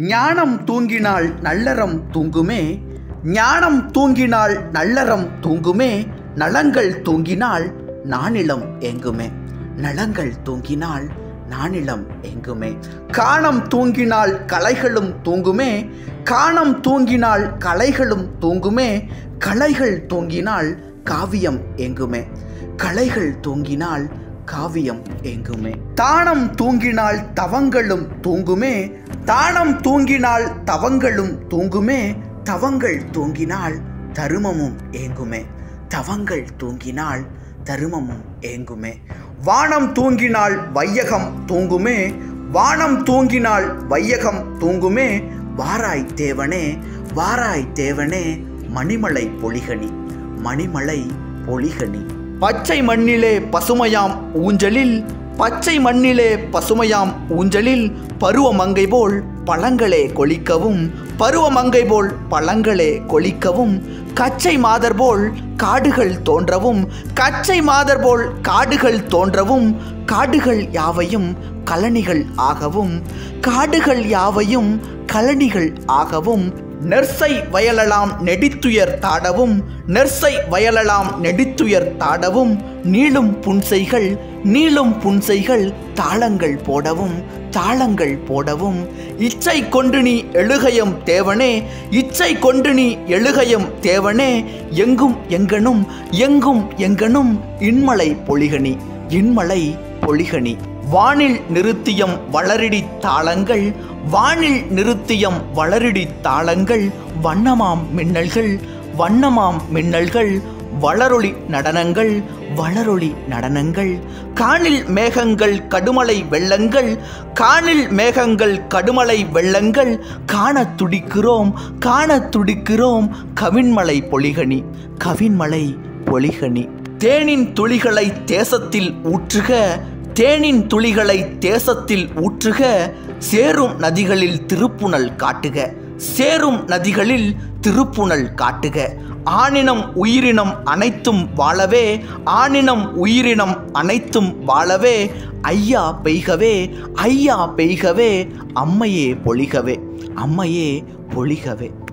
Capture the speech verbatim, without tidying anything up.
ஞானம் தூங்கினால் நல்லறம் தூங்குமே, ஞானம் தூங்கினால் நல்லறம் தூங்குமே, நலங்கள் தூங்கினால் நானிலம் எங்குமே, நலங்கள் தூங்கினால் நானிலம் எங்குமே. காணம் தூங்கினால் கலைகளும் தூங்குமே, காணம் தூங்கினால் கலைகளும் தூங்குமே, கலைகள் தூங்கினால் காவியம் எங்குமே, கலைகள் தூங்கினால் காவியம் எங்குமே. தானம் தூங்கினால் தவங்களும் தூங்குமே, தானம் தூங்கினால் தவங்களும் தூங்குமே, தவங்கள் தூங்கினால் தருமமும் ஏங்குமே, தவங்கள் தூங்கினால் தருமமும் ஏங்குமே. வானம் தூங்கினால் வையகம் தூங்குமே, வானம் தூங்கினால் வையகம் தூங்குமே, வாராய் தேவனே வாராய் தேவனே மணிமலை பொலிகனி, மணிமலை பொலிகனி. பச்சை மண்ணிலே பசுமையாம் ஊஞ்சலில், பச்சை மண்ணிலே பசுமையாம் ஊஞ்சலில் பருவமங்கை போல் பழங்களே கொளிக்கவும், பருவமங்கை போல் பழங்களே கொளிக்கவும், கச்சை மாதர் போல் காடுகள் தோன்றவும், கச்சை மாதர் போல் காடுகள் தோன்றவும், காடுகள் யாவையும் கழனிகள் ஆகவும், காடுகள் யாவையும் கழனிகள் ஆகவும், நெர்சை வயலலாம் நெடித்துயர் தாடவும், நெர்சை வயலலாம் நெடித்துயர் தாடவும், நீளும் புன்சைகள் நீளும் புன்சைகள் தாளங்கள் போடவும், தாளங்கள் போடவும். இச்சை கொண்டு நீ எழுகையம் தேவனே, இச்சை கொண்டு நீ எழுகையம் தேவனே, எங்கும் எங்கனும் எங்கும் எங்கனும் இன்மலை பொலிகனி, இன்மலை பொலிகனி. வானில் நிறுத்தியம் வளரிடி தாளங்கள், வானில் நிறுத்தியம் வளரிடி தாளங்கள், வண்ணமாம் மின்னல்கள் வண்ணமாம் மின்னல்கள், வளரொளி நடனங்கள் வளரொளி நடனங்கள். காணில் மேகங்கள் கடுமலை வெள்ளங்கள், காணில் மேகங்கள் கடுமலை வெள்ளங்கள், காண துடிக்கிறோம் காண துடிக்கிறோம் கவின்மலை பொலிகனி, கவின்மலை பொலிகனி. தேனின் துளிகளை தேசத்தில் ஊற்றுக, தேனின் துளிகளை தேசத்தில் ஊற்றுக, சேரும் நதிகளில் திருப்புனல் காட்டுக, சேரும் நதிகளில் திருப்புனல் காட்டுக. ஆனினம் உயிரினம் அனைத்தும் வாழவே, ஆனினம் உயிரினம் அனைத்தும் வாழவே, ஐயா பெய்கவே ஐயா பெய்கவே அம்மையே பொலிகவே, அம்மையே பொலிகவே.